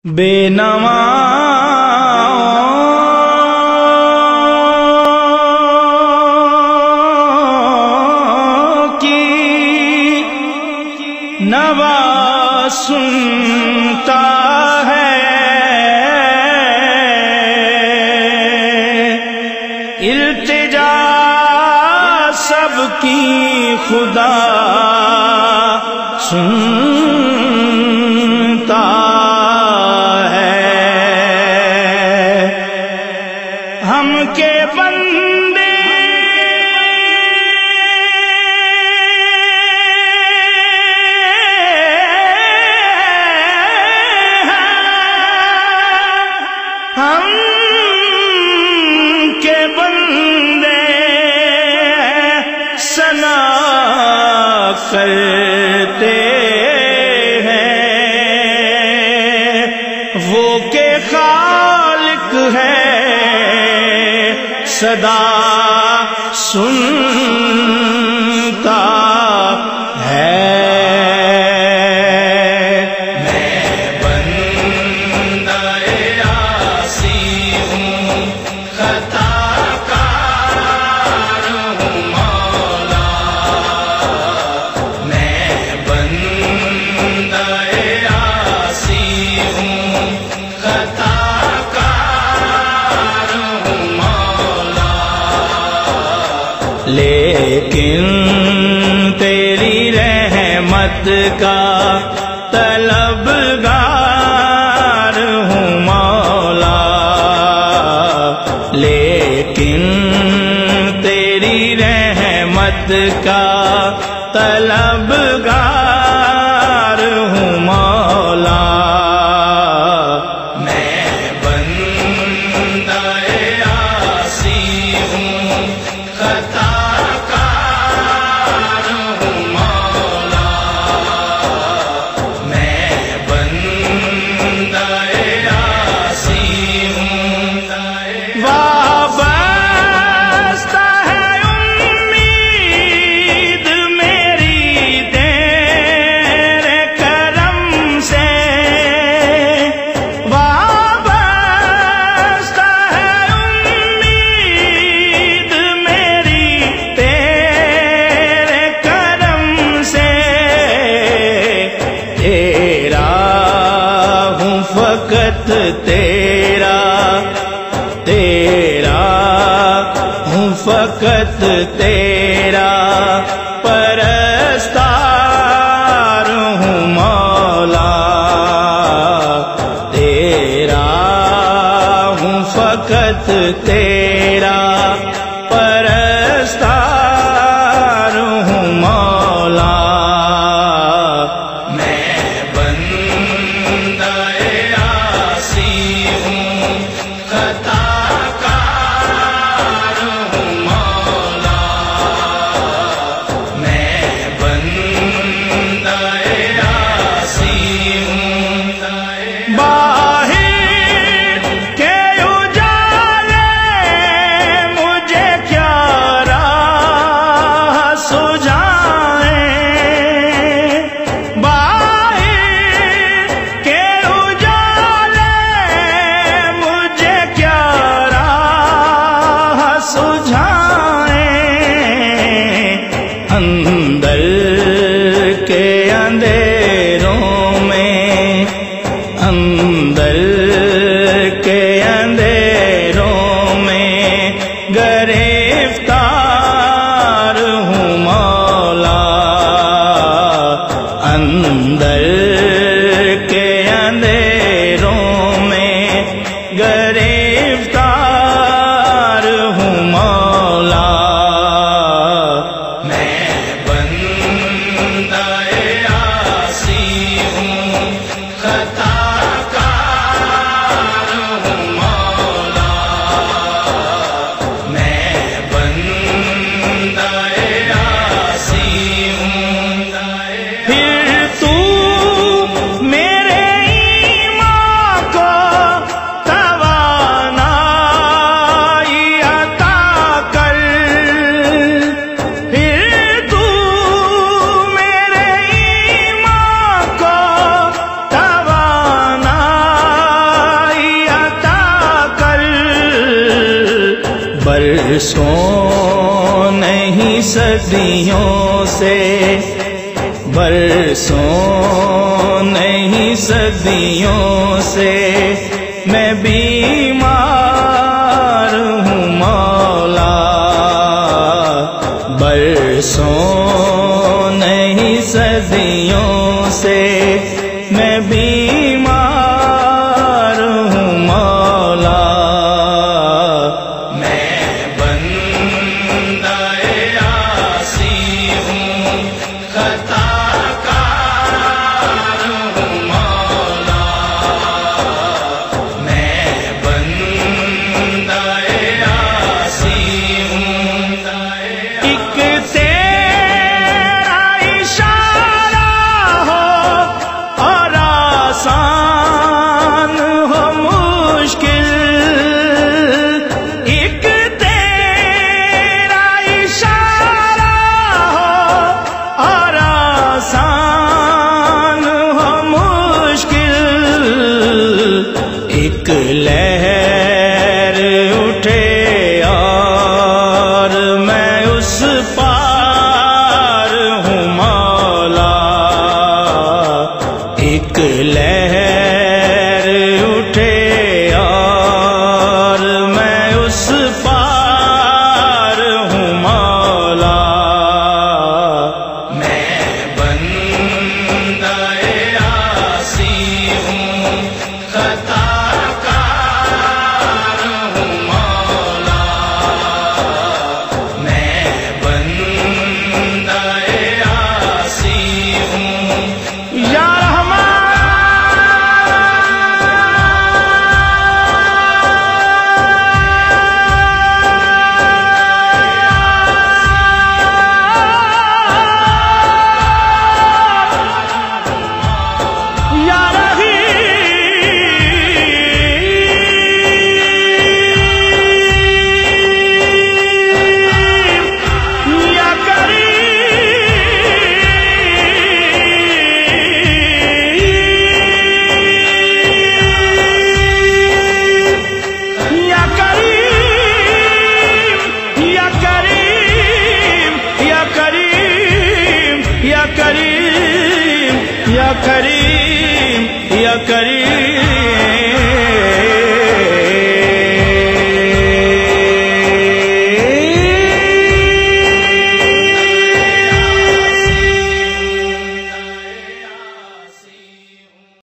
بے نوا کی نوا سنتا ہے، التجا سب کی خدا سنتا ہم کے بندے ہم کے بندے ثنا کرتے ہیں، وہ کہ خالق ہے صدا سنتا ہے۔ میں بندہ عاصی ہوں، خطا کار ہوں مولا، میں بندہ عاصی ہوں، خطا لیکن تیری رحمت کا طلبگار ہوں مولا، لیکن تیری رحمت کا طلبگار ہوں مولا۔ میں بندہ عاصی ہوں، خطا کار ہوں مولا، میں بندہ عاصی ہوں۔ وابستہ ہے امید میری تیرے کرم سے، وابستہ ہے امید میری تیرے کرم سے، تیرا ہوں فقط تیرا، تیرا ہوں فقط تیرا پرستار ہوں مولا، تیرا ہوں فقط تیرا پرستار ہوں مولا۔ میں بندہ عاصی ہوں، خطا کار ہوں مولا، میں بندہ عاصی ہوں۔ باہر کے اجالے مجھے کیا راہ سجھائیں، باہر کے اجالے مجھے کیا راہ سجھائیں، اندر کے اندھیروں میں، اندر کے اندھیروں میں گرفتار ہوں مولا، اندر کے اندھیروں میں گرفتار ہوں مولا۔ میں بندہ عاصی ہوں، خطا کار برسوں نہیں صدیوں سے، برسوں نہیں صدیوں سے میں بیمار ہوں مولا، برسوں نہیں صدیوں سے میں بیمار ہوں مولا۔ ایک لہر اٹھے اور میں اس پار ہوں مولا، ایک لہر اٹھے اور میں اس پار ہوں مولا۔ میں بندہ عاصی ہوں، خطا کریم یا کریم